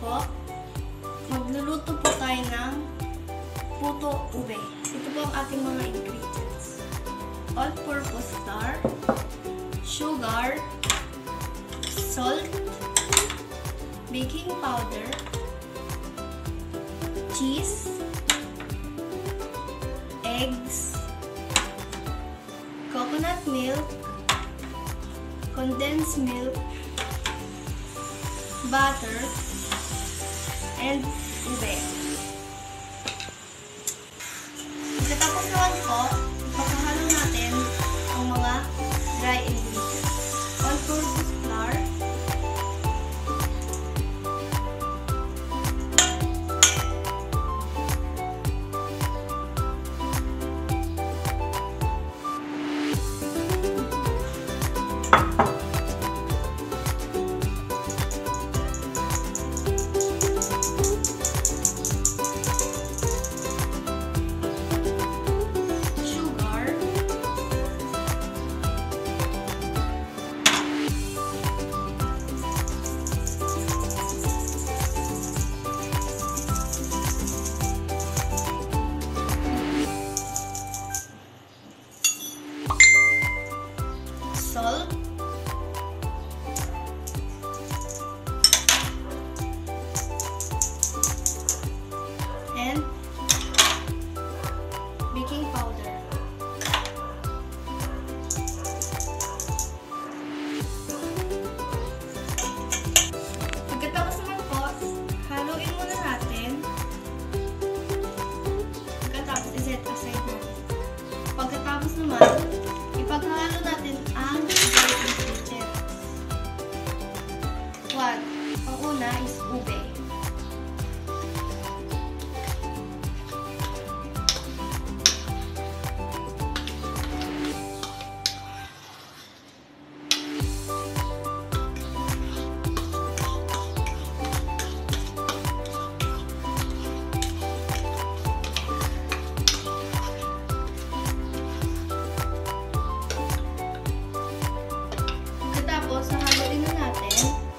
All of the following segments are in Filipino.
po, magluluto po tayo ng puto ube. Ito po ang ating mga ingredients. All-purpose flour, sugar, salt, baking powder, cheese, eggs, coconut milk, condensed milk, butter, and ube. Pagkatapos naman po, ipapahalo natin ang mga dry ingredients. All-purpose flour, salt, and baking powder. Pagkatapos naman po, haluin muna natin. Pagkatapos, iset aside natin. Pagkatapos naman, ipaghalo natin ang dry ingredients. Ang una is ube. Tapos, haluin na natin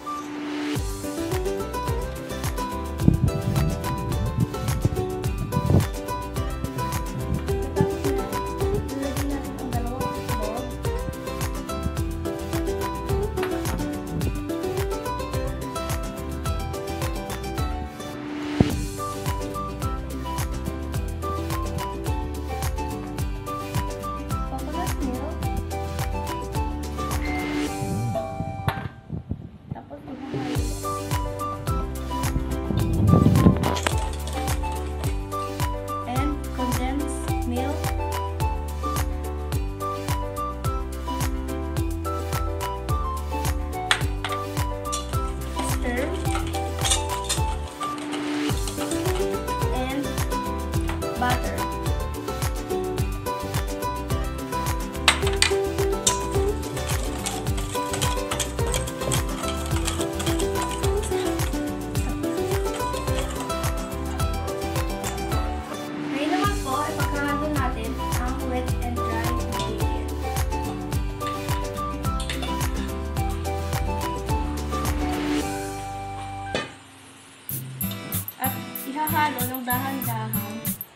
ang dalawang itlog. Coconut milk. And condensed milk, stir, and butter. At ihahalo ng dahan-dahan.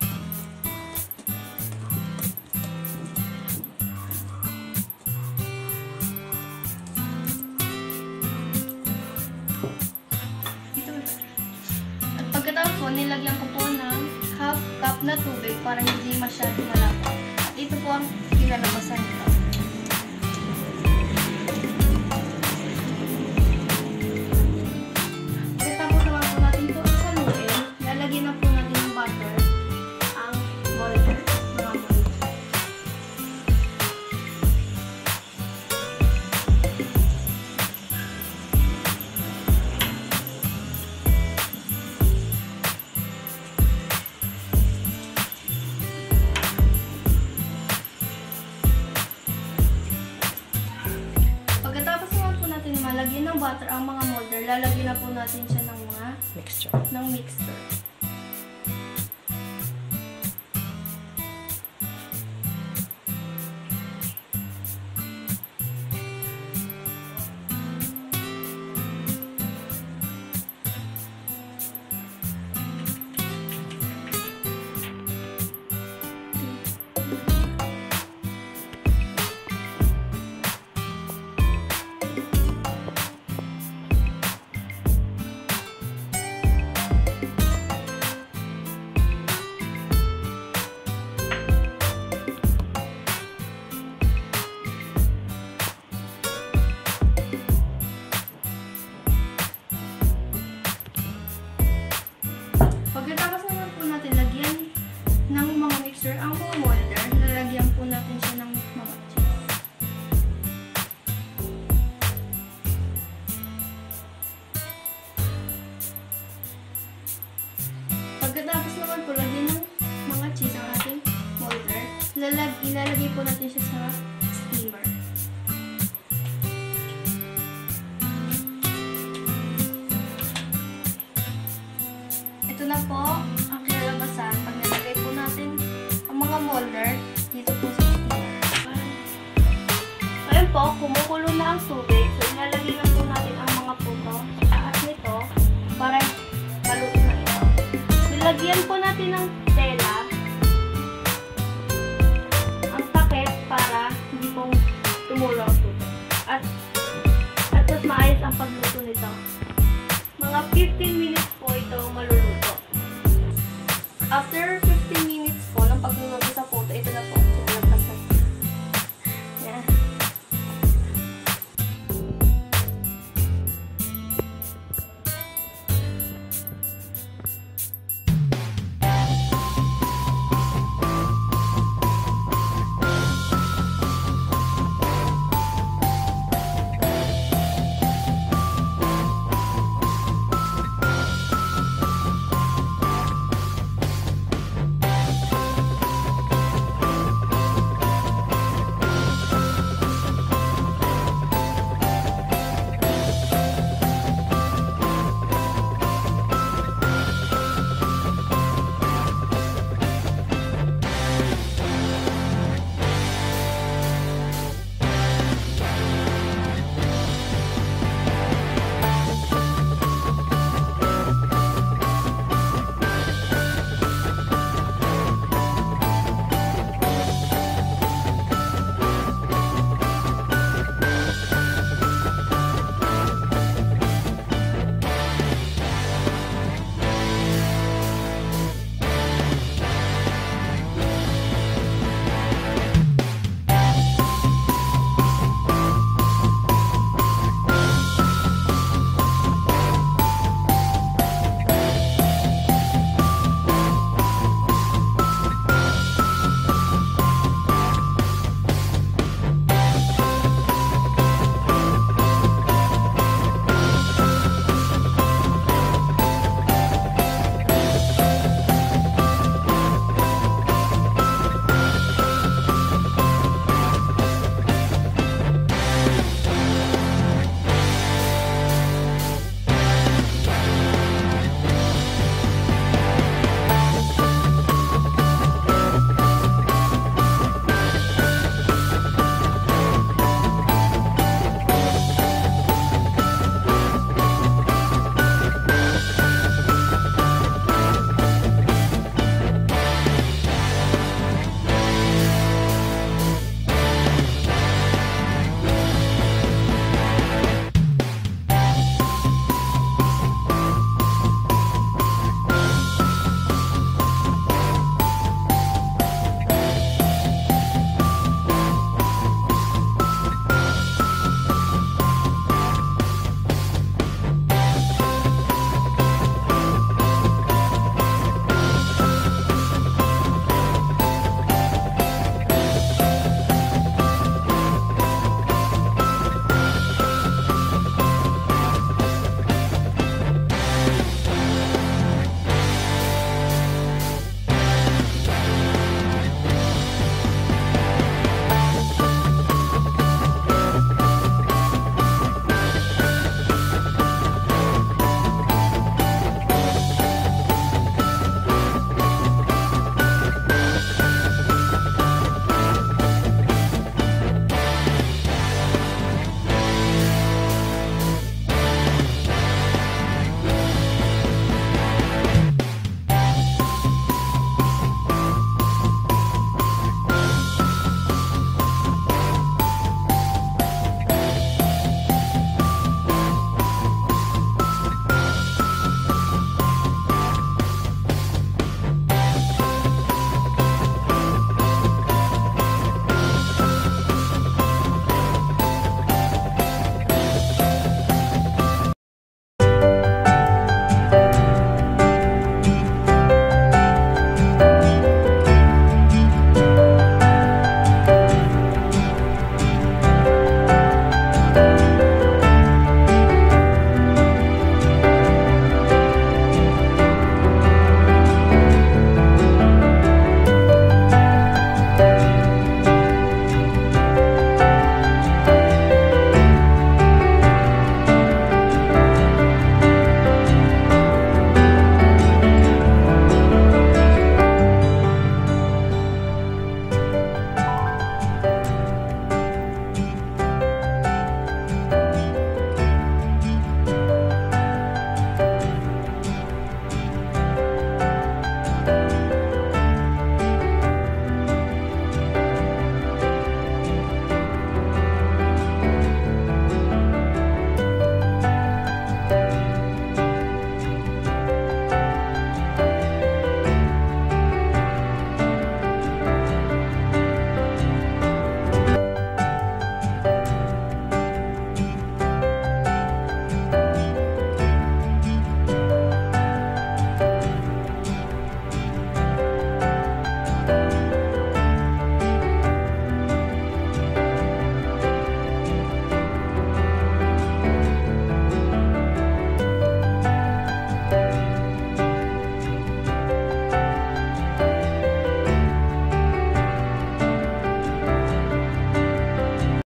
At pagkatapos po, nilagyan ko po ng half cup na tubig para hindi masyado malapot. At ito po ang kinalabasan nito. Lalagyan na po natin ng butter ang molder, mga molder. Pagkatapos naman po natin malagyan ng butter ang mga molder, lalagyan na po natin siya ng mga mixture. ilalagay po natin siya sa steamer. Ito na po ang kinalabasan pag nilagay po natin ang mga molder dito po sa steamer. Ngayon po, kumukulo na ang tubig. So, ilalagay lang po natin ang mga puto sa taas nito para maluto na ito. Nilagyan po natin ng